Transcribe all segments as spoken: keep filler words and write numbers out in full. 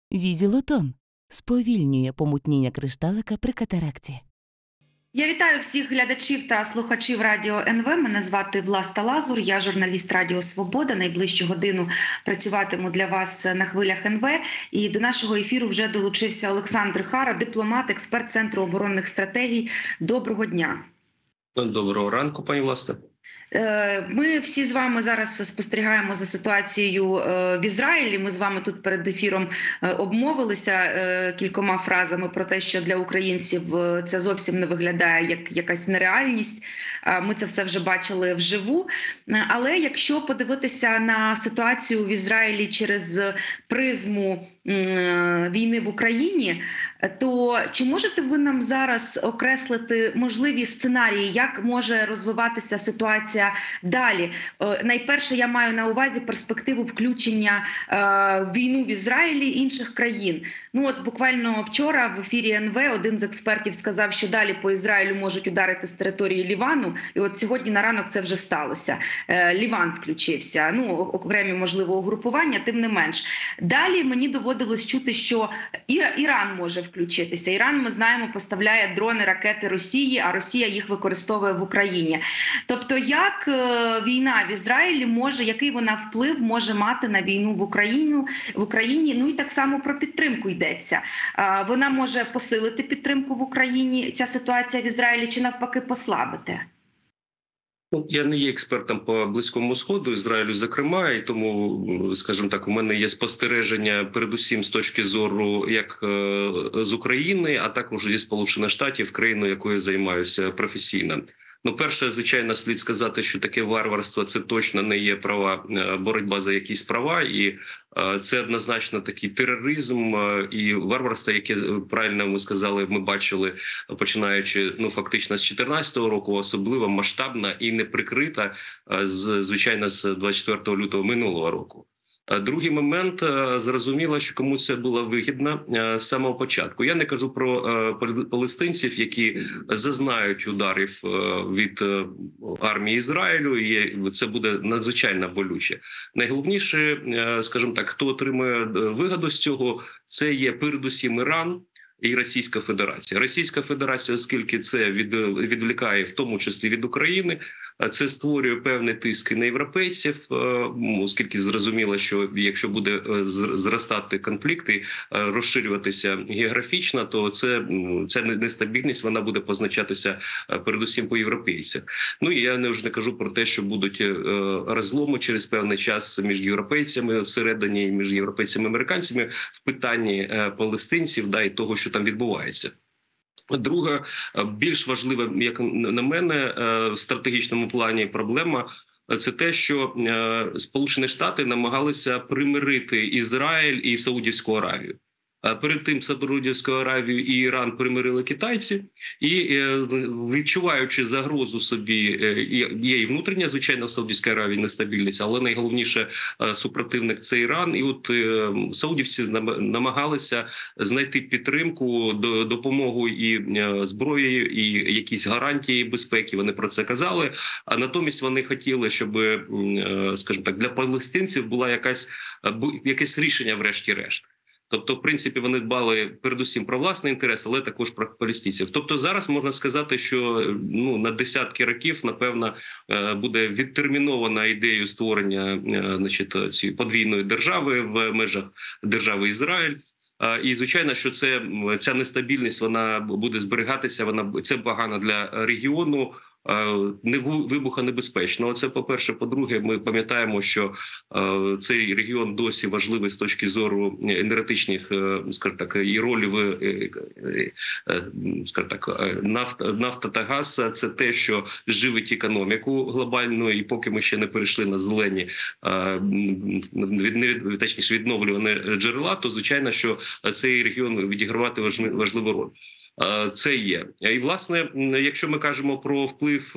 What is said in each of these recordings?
Візілотон сповільнює помутніння кришталика при катаракті. Я вітаю всіх глядачів та слухачів Радіо ен ве. Мене звати Власта Лазур, я журналіст Радіо Свобода. Найближчу годину працюватиму для вас на хвилях ен ве. І до нашого ефіру вже долучився Олександр Хара, дипломат, експерт Центру оборонних стратегій. Доброго дня. Доброго ранку, пані Власте. Ми всі з вами зараз спостерігаємо за ситуацією в Ізраїлі. Ми з вами тут перед ефіром обмовилися кількома фразами про те, що для українців це зовсім не виглядає як якась нереальність. Ми це все вже бачили вживу. Але якщо подивитися на ситуацію в Ізраїлі через призму війни в Україні, то чи можете ви нам зараз окреслити можливі сценарії, як може розвиватися ситуація далі? Найперше, я маю на увазі перспективу включення в війну в Ізраїлі інших країн. Ну от буквально вчора в ефірі ен ве один з експертів сказав, що далі по Ізраїлю можуть ударити з території Лівану. І от сьогодні на ранок це вже сталося. Ліван включився. Ну, окремі, можливо, угрупування, тим не менш. Далі мені доводилось чути, що і Іран може включитися. Іран, ми знаємо, поставляє дрони, ракети Росії, а Росія їх використовує в Україні. Тобто, як війна в Ізраїлі може, який вона вплив може мати на війну в Україну, в Україні? Ну і так само про підтримку йдеться. Вона може посилити підтримку в Україні, ця ситуація в Ізраїлі, чи навпаки послабити? Ну, я не є експертом по Близькому Сходу, Ізраїлю зокрема, і тому, скажімо так, у мене є спостереження передусім з точки зору як з України, а також зі Сполучених Штатів, країну, якою я займаюся професійно. Ну, перше, звичайно, слід сказати, що таке варварство – це точно не є права, боротьба за якісь права, і це однозначно такий тероризм і варварство, яке, правильно ви сказали, ми бачили, починаючи, ну, фактично з чотирнадцятого року, особливо масштабна і неприкрита, звичайно, з двадцять четвертого лютого минулого року. Другий момент, зрозуміло, що кому це було вигідно з самого початку. Я не кажу про палестинців, які зазнають ударів від армії Ізраїлю, і це буде надзвичайно болюче. Найголовніше, скажімо так, хто отримує вигоду з цього, це є передусім Іран і Російська Федерація. Російська Федерація, оскільки це від, відвлікає в тому числі від України, це створює певний тиск на європейців, оскільки зрозуміло, що якщо буде зростати конфлікти, розширюватися географічно, то це, ця нестабільність вона буде позначатися передусім по європейцях. Ну і я не вже не кажу про те, що будуть розломи через певний час між європейцями всередині, між європейцями і американцями в питанні палестинців, да, і того, що там відбувається. Друга, більш важлива, як на мене, в стратегічному плані проблема – це те, що Сполучені Штати намагалися примирити Ізраїль і Саудівську Аравію. Перед тим Саудівську Аравію і Іран примирили китайці, і відчуваючи загрозу собі, є і внутрішня, звичайно, в Саудівській Аравії нестабільність, але найголовніше супротивник – це Іран. І от саудівці намагалися знайти підтримку, допомогу і зброєю, і якісь гарантії безпеки, вони про це казали. А натомість вони хотіли, щоб, скажімо так, для палестинців була якась, якесь рішення врешті-решт. Тобто, в принципі, вони дбали передусім про власний інтерес, але також про палестинців. Тобто зараз можна сказати, що ну, на десятки років, напевно, буде відтермінована ідею створення, значить, цієї подвійної держави в межах держави Ізраїль. І, звичайно, що це, ця нестабільність вона буде зберігатися, вона, це погано для регіону, не вибухонебезпечно. Це, по-перше. По-друге, ми пам'ятаємо, що е, цей регіон досі важливий з точки зору енергетичних, е, скажімо так, і ролі в е, е, скажімо так, нафта, нафта та газ – це те, що живить економіку глобальну, і поки ми ще не перейшли на зелені, е, від, точніше, відновлювані джерела, то, звичайно, що цей регіон відігравати важливу роль. Це є. І, власне, якщо ми кажемо про вплив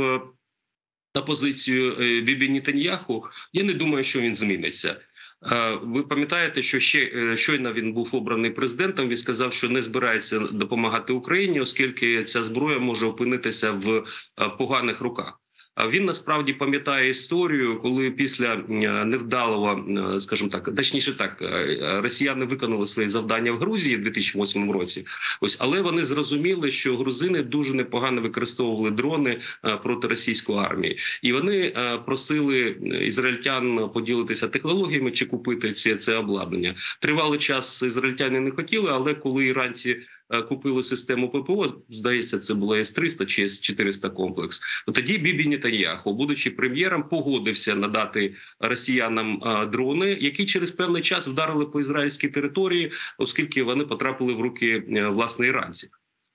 на позицію Бібі Нетаньяху, я не думаю, що він зміниться. Ви пам'ятаєте, що ще щойно він був обраний президентом, він сказав, що не збирається допомагати Україні, оскільки ця зброя може опинитися в поганих руках. Він насправді пам'ятає історію, коли після невдалого, скажімо так, точніше так, росіяни виконали свої завдання в Грузії в дві тисячі восьмому році. Ось, але вони зрозуміли, що грузини дуже непогано використовували дрони проти російської армії, і вони просили ізраїльтян поділитися технологіями чи купити це, це обладнання. Тривалий час ізраїльтяни не хотіли, але коли іранці купили систему ППО, здається, це було С триста чи С чотириста комплекс, то тоді Бібі Нетаньяху, будучи прем'єром, погодився надати росіянам дрони, які через певний час вдарили по ізраїльській території, оскільки вони потрапили в руки, власне, іранців.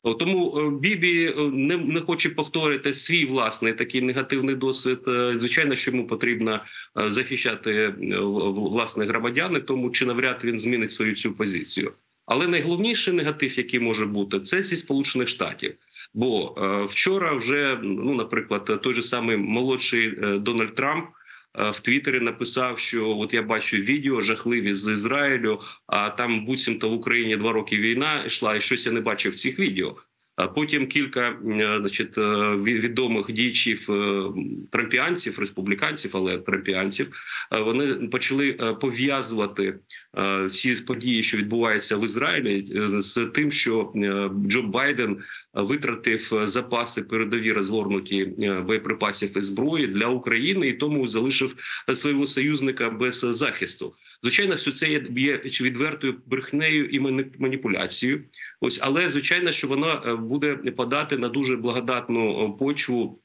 Тому Бібі не, не хоче повторити свій власний такий негативний досвід. Звичайно, що йому потрібно захищати власних громадян, тому чи навряд він змінить свою цю позицію. Але найголовніший негатив, який може бути, це зі Сполучених Штатів. Бо е, вчора вже, ну, наприклад, той же самий молодший е, Дональд Трамп е, в Твіттері написав, що от я бачу відео жахливі з Ізраїлю, а там буцімто в Україні два роки війна йшла, і щось я не бачив в цих відео. А потім кілька, значить, відомих діячів трампіанців, республіканців, але трампіанців, вони почали пов'язувати всі події, що відбуваються в Ізраїлі, з тим, що Джо Байден витратив запаси передові розгорнуті боєприпасів і зброї для України, і тому залишив свого союзника без захисту. Звичайно, що це є відвертою брехнею і маніпуляцією. Ось, але звичайно, що вона буде подати на дуже благодатну почву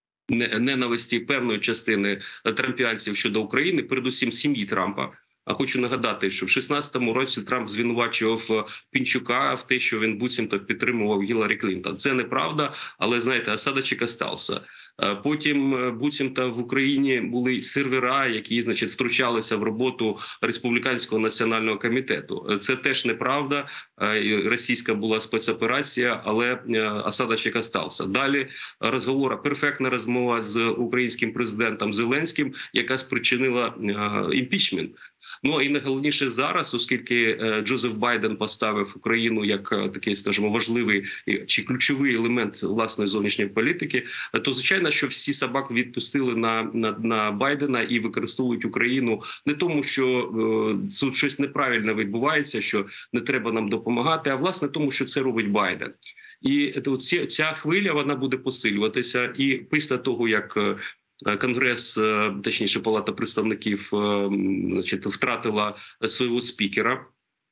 ненависті певної частини трампіанців щодо України, передусім сім'ї Трампа. А хочу нагадати, що в шістнадцятому році Трамп звинувачував Пінчука в те, що він буцімто підтримував Гіларі Клінтон. Це неправда, але, знаєте, осадочок остався. Потім буцімто в Україні були сервера, які, значить, втручалися в роботу Республіканського національного комітету. Це теж неправда. Російська була спецоперація, але осадочок остався. Далі розговора, перфектна розмова з українським президентом Зеленським, яка спричинила імпічмент. Ну і найголовніше зараз, оскільки Джозеф Байден поставив Україну як такий, скажімо, важливий чи ключовий елемент власної зовнішньої політики, то звичайно, що всі собаки відпустили на, на, на Байдена і використовують Україну не тому, що е, щось неправильно відбувається, що не треба нам допомагати, а власне тому, що це робить Байден. І ця, ця хвиля, вона буде посилюватися, і після того, як Конгрес, точніше, Палата представників, значить, втратила свого спікера.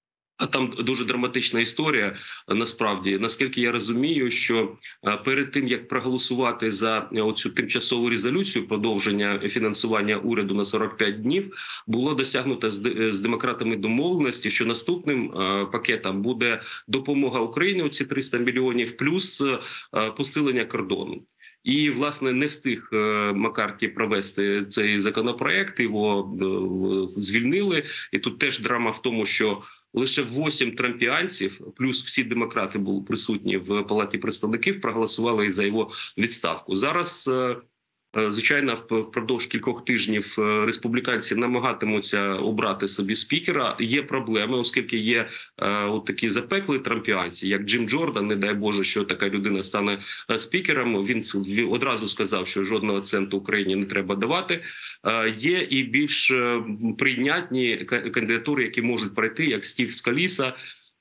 А там дуже драматична історія, насправді. Наскільки я розумію, що перед тим, як проголосувати за оцю тимчасову резолюцію продовження фінансування уряду на сорок п'ять днів, було досягнуто з демократами домовленості, що наступним пакетом буде допомога Україні, оці триста мільйонів, плюс посилення кордону. І, власне, не встиг Маккарті провести цей законопроект, його звільнили. І тут теж драма в тому, що лише вісім трампіанців, плюс всі демократи були присутні в Палаті представників, проголосували за його відставку. Зараз, звичайно, впродовж кількох тижнів республіканці намагатимуться обрати собі спікера. Є проблеми, оскільки є е, от такі запекли трампіанці, як Джим Джордан, не дай Боже, що така людина стане спікером. Він одразу сказав, що жодного центу Україні не треба давати. Е, є і більш прийнятні кандидатури, які можуть пройти, як Стів Скаліса.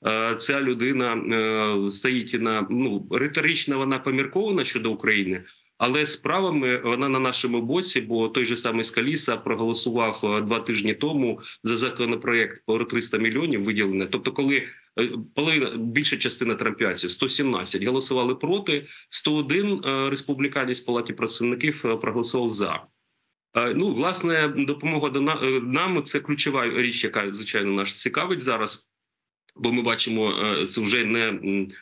Ця людина е, стоїть на, ну, риторично вона поміркована щодо України, але справами вона на нашому боці, бо той же самий Скаліса проголосував два тижні тому за законопроект про триста мільйонів виділене. Тобто, коли половина, більша частина трампіанців, сто сімнадцять, голосували проти, сто один республіканець в Палаті представників проголосував за. Ну, власне, допомога до нам – це ключова річ, яка, звичайно, нас цікавить зараз, бо ми бачимо, це вже не...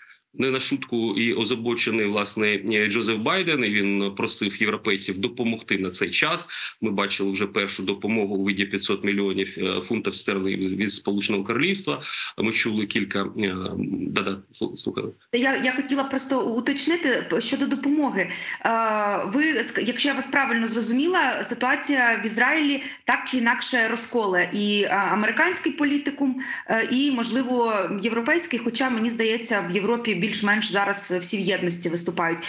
Не на шутку і озабочений, власне, Джозеф Байден, і він просив європейців допомогти на цей час. Ми бачили вже першу допомогу у виді п'ятсот мільйонів фунтів стерлингів від Сполученого Королівства. Ми чули кілька... Да-да, слухаю. Я, я хотіла просто уточнити щодо допомоги. Ви, якщо я вас правильно зрозуміла, ситуація в Ізраїлі так чи інакше розколе і американський політикум, і, можливо, європейський, хоча, мені здається, в Європі більш-менш зараз всі в єдності виступають.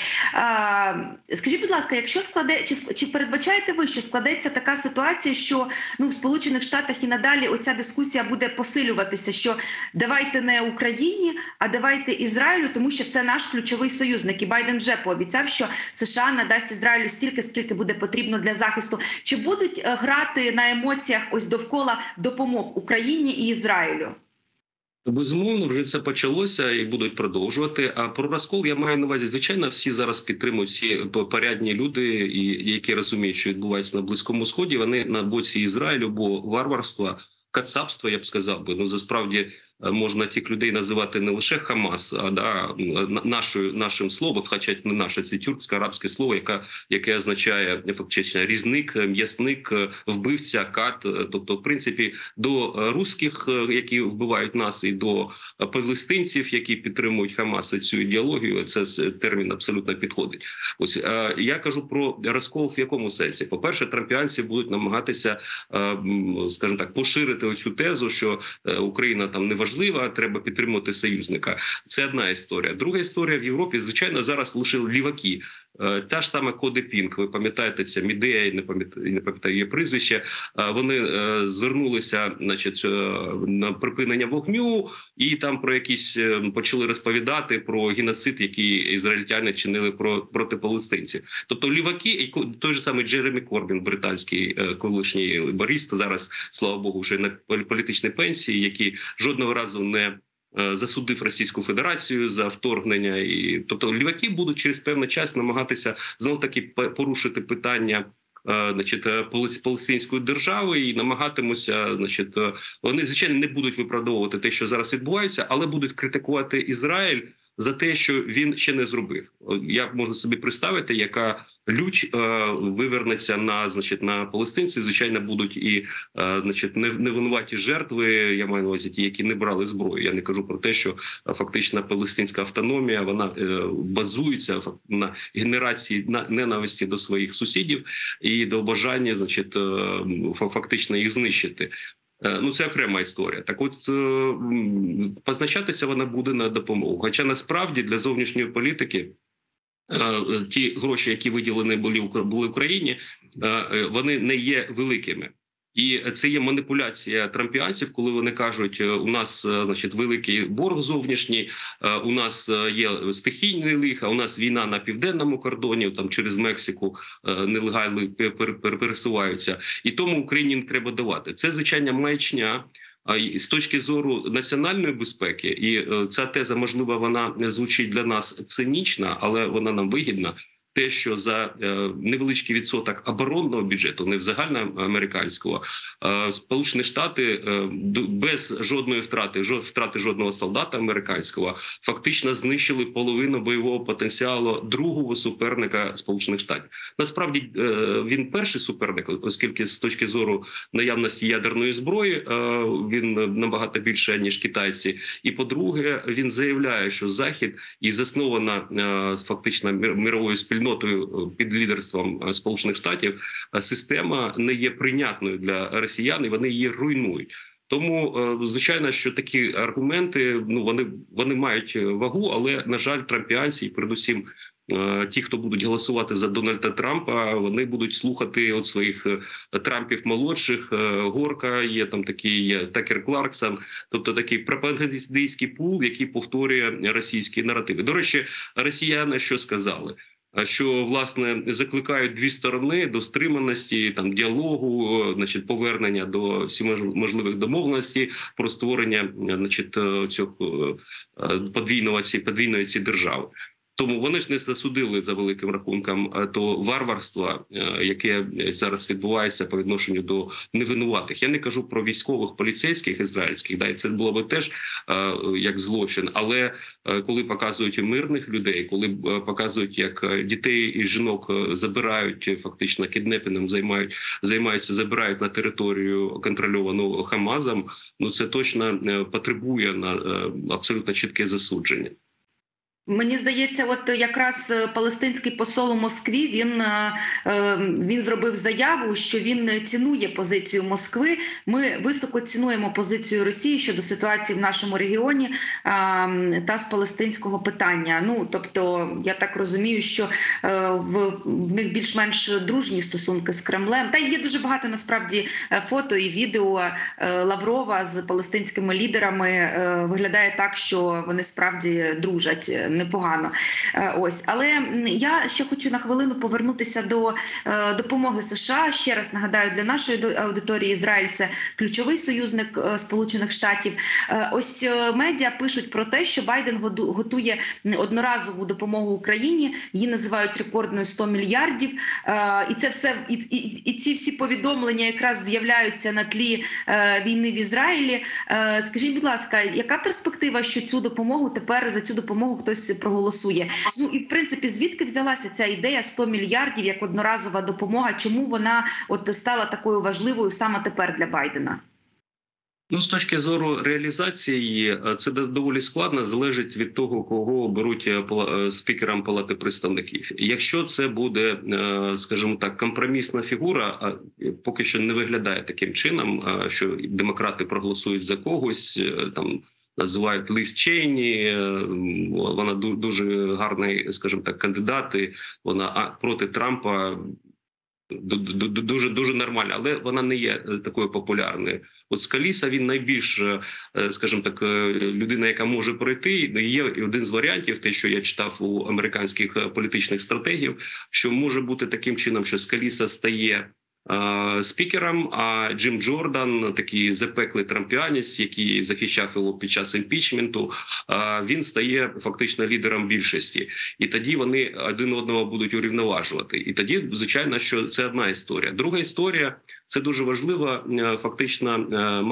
А, скажіть, будь ласка, якщо складе, чи, чи передбачаєте ви, що складеться така ситуація, що ну, в Сполучених Штатах і надалі оця дискусія буде посилюватися, що давайте не Україні, а давайте Ізраїлю, тому що це наш ключовий союзник. І Байден вже пообіцяв, що США надасть Ізраїлю стільки, скільки буде потрібно для захисту. Чи будуть грати на емоціях ось довкола допомог Україні і Ізраїлю? Безумовно, вже це почалося і будуть продовжувати. А про розкол я маю на увазі, звичайно, всі зараз підтримують, всі порядні люди, і які розуміють, що відбувається на Близькому Сході, вони на боці Ізраїлю, бо варварства, кацапства, я б сказав би, ну, засправді можна тих людей називати не лише Хамас, а да, нашою, нашим словом, хоча не наше, це тюркське, арабське слово, яке, яке означає фактично різник, м'ясник, вбивця, кат. Тобто, в принципі, до русських, які вбивають нас, і до палестинців, які підтримують Хамас і цю ідеологію, це термін абсолютно підходить. Ось я кажу про розкол в якому сенсі. По-перше, трампіанці будуть намагатися, скажімо так, поширити оцю тезу, що Україна там не важлива, важлива, треба підтримувати союзника. Це одна історія. Друга історія в Європі, звичайно, зараз лише ліваки. Та ж сама Коди Пінк, ви пам'ятаєте, ця Мідея, не пам'ятаю, не пам'ятаю її прізвище, вони звернулися, значить, на припинення вогню і там про якісь почали розповідати про геноцид, який ізраїльтяни чинили про, проти палестинців. Тобто ліваки, і той же самий Джеремі Корбін, британський колишній лейборист, зараз, слава Богу, вже на політичній пенсії, який жодного разу не засудив Російську Федерацію за вторгнення. І, тобто ліваки будуть через певний час намагатися знов-таки порушити питання значить, палестинської держави і намагатимуться, значить, вони, звичайно, не будуть виправдовувати те, що зараз відбувається, але будуть критикувати Ізраїль за те, що він ще не зробив. Я можу собі представити, яка лють е, вивернеться на, значить, на палестинців. Звичайно, будуть і е, значить, невинуваті жертви, я маю на увазі ті, які не брали зброю. Я не кажу про те, що е, фактично палестинська автономія, вона е, базується на генерації на ненависті до своїх сусідів і до бажання, значить, е, фактично їх знищити. Ну, це окрема історія. Так от, позначатися вона буде на допомогу. Хоча насправді для зовнішньої політики ті гроші, які виділені були були Україні, вони не є великими. І це є маніпуляція трампіанців, коли вони кажуть, у нас, значить, великий борг зовнішній, у нас є стихійний лиха, у нас війна на південному кордоні, там через Мексику нелегально пересуваються, і тому Україні не треба давати. Це, звичайно, маячня. З точки зору національної безпеки, і ця теза, можливо, вона звучить для нас цинічна, але вона нам вигідна. Те, що за невеличкий відсоток оборонного бюджету, не в загальноамериканського, Сполучені Штати без жодної втрати, втрати жодного солдата американського, фактично знищили половину бойового потенціалу другого суперника Сполучених Штатів. Насправді він перший суперник, оскільки з точки зору наявності ядерної зброї він набагато більше, ніж китайці. І по-друге, він заявляє, що Захід і заснована фактично мировою спільнотою під лідерством Сполучених Штатів, система не є прийнятною для росіян, і вони її руйнують. Тому, звичайно, що такі аргументи, ну, вони, вони мають вагу, але, на жаль, трампіанці, і передусім ті, хто будуть голосувати за Дональда Трампа, вони будуть слухати от своїх Трампів молодших, Горка, є там такий є Такер Кларксон, тобто такий пропагандистський пул, який повторює російські наративи. До речі, росіяни що сказали? Що, власне, закликають дві сторони до стриманості, там, діалогу, значить, повернення до всіх можливих домовленостей про створення, значить, цього подвійного ці подвійної ці держави. Тому вони ж не засудили, за великим рахунком, то варварство, яке зараз відбувається по відношенню до невинуватих. Я не кажу про військових, поліцейських ізраїльських, да, і це було би теж як злочин. Але коли показують мирних людей, коли показують, як дітей і жінок забирають, фактично кіднепінгом займають, займаються, забирають на територію контрольовану Хамазом, ну це точно потребує на абсолютно чітке засудження. Мені здається, от якраз палестинський посол у Москві, він, він зробив заяву, що він цінує позицію Москви. Ми високо цінуємо позицію Росії щодо ситуації в нашому регіоні та з палестинського питання. Ну, тобто, я так розумію, що в, в них більш-менш дружні стосунки з Кремлем. Та є дуже багато, насправді, фото і відео Лаврова з палестинськими лідерами. Виглядає так, що вони справді дружать непогано. Ось. Але я ще хочу на хвилину повернутися до е, допомоги США. Ще раз нагадаю, для нашої аудиторії Ізраїль – це ключовий союзник е, Сполучених Штатів. Е, ось е, медіа пишуть про те, що Байден готує одноразову допомогу Україні. Її називають рекордною сто мільярдів. Е, і це все, і, і, і ці всі повідомлення якраз з'являються на тлі е, війни в Ізраїлі. Е, скажіть, будь ласка, яка перспектива, що цю допомогу тепер, за цю допомогу хтось проголосує? Ну і в принципі, звідки взялася ця ідея сто мільярдів як одноразова допомога? Чому вона от стала такою важливою саме тепер для Байдена? Ну, з точки зору реалізації, це доволі складно, залежить від того, кого оберуть спікером Палати представників. Якщо це буде, скажімо так, компромісна фігура, поки що не виглядає таким чином, що демократи проголосують за когось, там, називають Ліз Чейні, вона дуже гарний, скажімо так, кандидат, вона проти Трампа дуже дуже нормальна, але вона не є такою популярною. От Скаліса, він найбільш, скажімо так, людина, яка може пройти. Є один з варіантів, те, що я читав у американських політичних стратегів, що може бути таким чином, що Скаліса стає спікером, а Джим Джордан, такий запеклий трампіанець, який захищав його під час імпічменту, він стає фактично лідером більшості. І тоді вони один одного будуть урівноважувати. І тоді, звичайно, що це одна історія. Друга історія, це дуже важливо, фактично,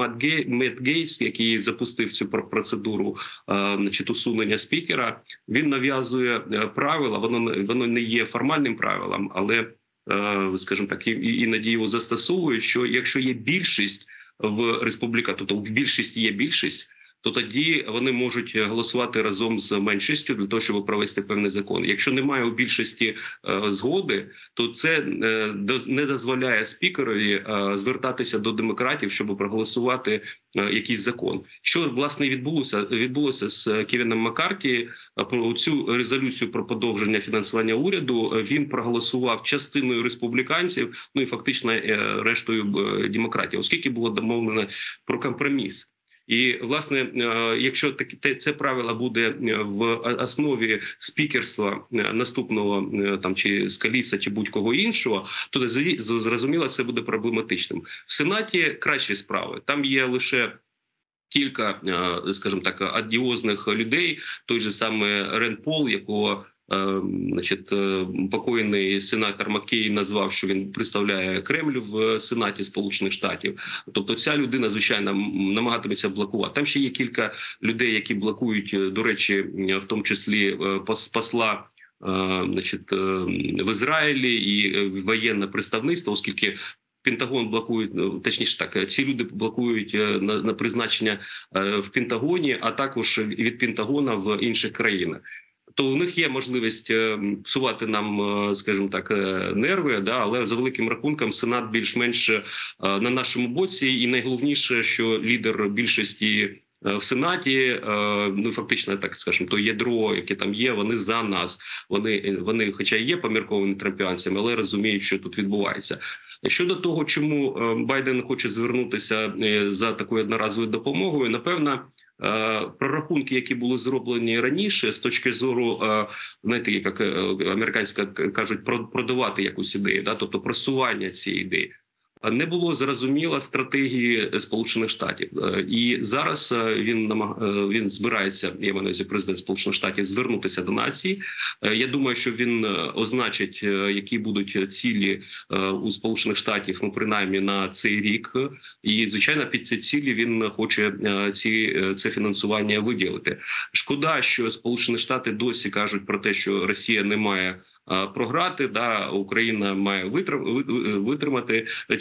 Мет Гейтс, який запустив цю процедуру, значить, усунення спікера, він нав'язує правила, воно, воно не є формальним правилом, але скажімо так, іноді його застосовують, що якщо є більшість в республіка, тобто в більшості є більшість, то тоді вони можуть голосувати разом з меншістю для того, щоб провести певний закон. Якщо немає у більшості е, згоди, то це е, не дозволяє спікерові е, звертатися до демократів, щоб проголосувати е, якийсь закон. Що, власне, відбулося, відбулося з Кевіном Маккарті. Про цю резолюцію про подовження фінансування уряду він проголосував частиною республіканців, ну і фактично е, рештою е, демократів, оскільки було домовлено про компроміс. І, власне, якщо це правило буде в основі спікерства наступного там чи Скаліса, чи будь-кого іншого, то зрозуміло, це буде проблематичним. В Сенаті кращі справи. Там є лише кілька, скажімо так, адіозних людей. Той же саме Рен Пол, якого значить, покойний сенатор Маккейн назвав, що він представляє Кремль в Сенаті Сполучених Штатів. Тобто ця людина, звичайно, намагатиметься блокувати. Там ще є кілька людей, які блокують, до речі, в тому числі посла значить, в Ізраїлі і воєнне представництво, оскільки Пентагон блокує, точніше так, ці люди блокують на, на призначення в Пентагоні, а також від Пентагона в інших країнах. То у них є можливість псувати нам, скажімо так, нерви, да, але за великим рахунком Сенат більш-менш на нашому боці. І найголовніше, що лідер більшості в Сенаті, ну фактично, так скажімо, то ядро, яке там є, вони за нас. Вони, вони хоча і є поміркованими трампіанцями, але розуміють, що тут відбувається. Щодо того, чому Байден хоче звернутися за такою одноразовою допомогою, напевно, прорахунки, які були зроблені раніше, з точки зору, знаєте, як американська кажуть, продавати якусь ідею, да, тобто просування цієї ідеї, не було зрозуміло стратегії Сполучених Штатів. І зараз він намаг... він збирається, я маю на увазі президент Сполучених Штатів, звернутися до нації. Я думаю, що він означить, які будуть цілі у Сполучених Штатів, ну, принаймні на цей рік. І, звичайно, під ці цілі він хоче ці, це фінансування виділити. Шкода, що Сполучені Штати досі кажуть про те, що Росія не має програти, да, Україна має витримати цю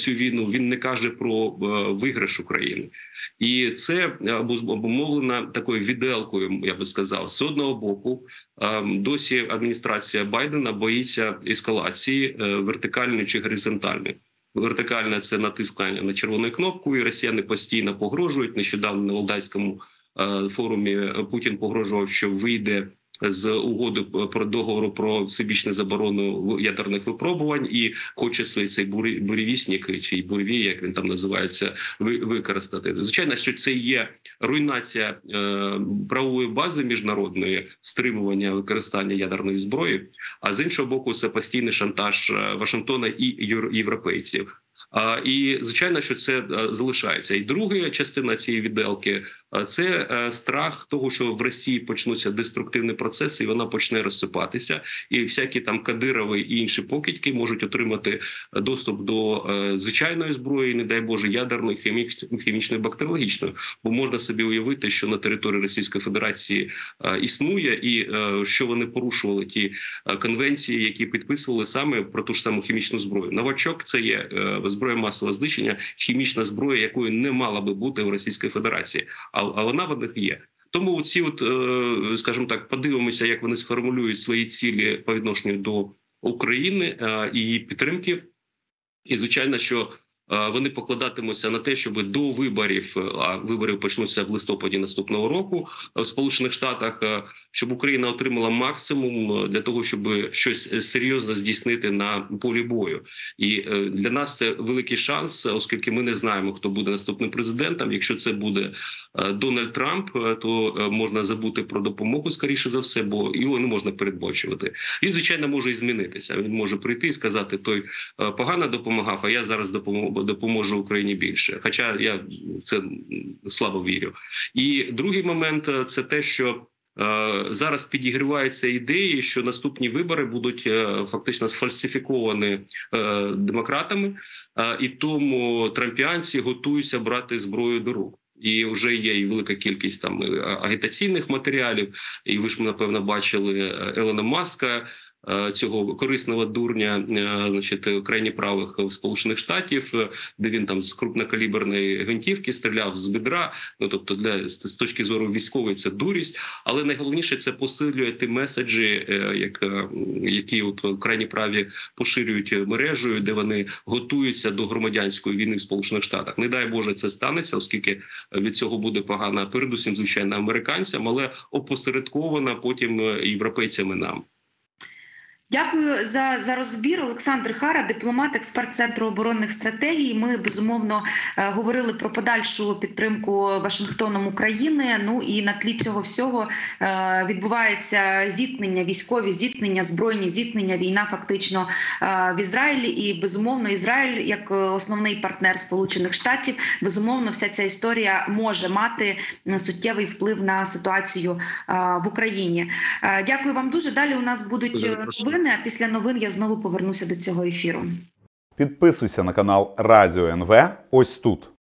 цю війну, він не каже про виграш України. І це обумовлено такою віделкою, я би сказав. З одного боку, досі адміністрація Байдена боїться ескалації вертикальної чи горизонтальної. Вертикальна – це натискання на червону кнопку, і росіяни постійно погрожують. Нещодавно на Валдайському форумі Путін погрожував, що вийде з угоди про договору про всебічну заборону ядерних випробувань і хоче свій цей буревісник, чи буревій, як він там називається, використати. Звичайно, що це є руйнація е, правової бази міжнародної, стримування використання ядерної зброї, а з іншого боку, це постійний шантаж Вашингтона і європейців. А, і, звичайно, що це а, залишається. І друга частина цієї відделки а, – це а, страх того, що в Росії почнуться деструктивні процеси, і вона почне розсипатися. І всякі там Кадирови і інші покидьки можуть отримати доступ до а, звичайної зброї, не дай Боже, ядерної, хімічної, хімічної, бактеріологічної. Бо можна собі уявити, що на території Російської Федерації а, існує, і а, що вони порушували ті а, конвенції, які підписували саме про ту ж саму хімічну зброю. Новачок – це є а, зброя масового знищення, хімічна зброя, якої не мала би бути в Російській Федерації, а, а вона в них є. Тому ці, от, е, скажімо так, подивимося, як вони сформулюють свої цілі по відношенню до України е, і її підтримки. І, звичайно, що е, вони покладатимуться на те, щоб до виборів, а вибори почнуться в листопаді наступного року в Сполучених Штатах, е, щоб Україна отримала максимум для того, щоб щось серйозно здійснити на полі бою. І для нас це великий шанс, оскільки ми не знаємо, хто буде наступним президентом. Якщо це буде Дональд Трамп, то можна забути про допомогу, скоріше за все, бо його не можна передбачувати. Він, звичайно, може і змінитися. Він може прийти і сказати, той погано допомагав, а я зараз допоможу Україні більше. Хоча я в це слабо вірю. І другий момент – це те, що зараз підігріваються ідеї, що наступні вибори будуть фактично сфальсифіковані демократами, і тому трампіанці готуються брати зброю до рук. І вже є і велика кількість там агітаційних матеріалів, і ви ж, напевно, бачили Елона Маска, цього корисного дурня, значить, крайні правих в Сполучених Штатів, де він там з крупнокаліберної гвинтівки стріляв з бедра. Ну, тобто, для, з точки зору військової це дурість. Але найголовніше це посилює ті меседжі, як, які от крайні праві поширюють мережею, де вони готуються до громадянської війни в Сполучених Штатах. Не дай Боже це станеться, оскільки від цього буде погано, передусім, звичайно, американцям, але опосередковано потім європейцям і нам. Дякую за, за розбір. Олександр Хара, дипломат, експерт Центру оборонних стратегій. Ми, безумовно, говорили про подальшу підтримку Вашингтоном України. Ну і на тлі цього всього відбувається зіткнення, військові зіткнення, збройні зіткнення, війна фактично в Ізраїлі. І, безумовно, Ізраїль, як основний партнер Сполучених Штатів, безумовно, вся ця історія може мати суттєвий вплив на ситуацію в Україні. Дякую вам дуже. Далі у нас будуть новини, а після новин я знову повернуся до цього ефіру. Підписуйся на канал Радіо ен ве ось тут.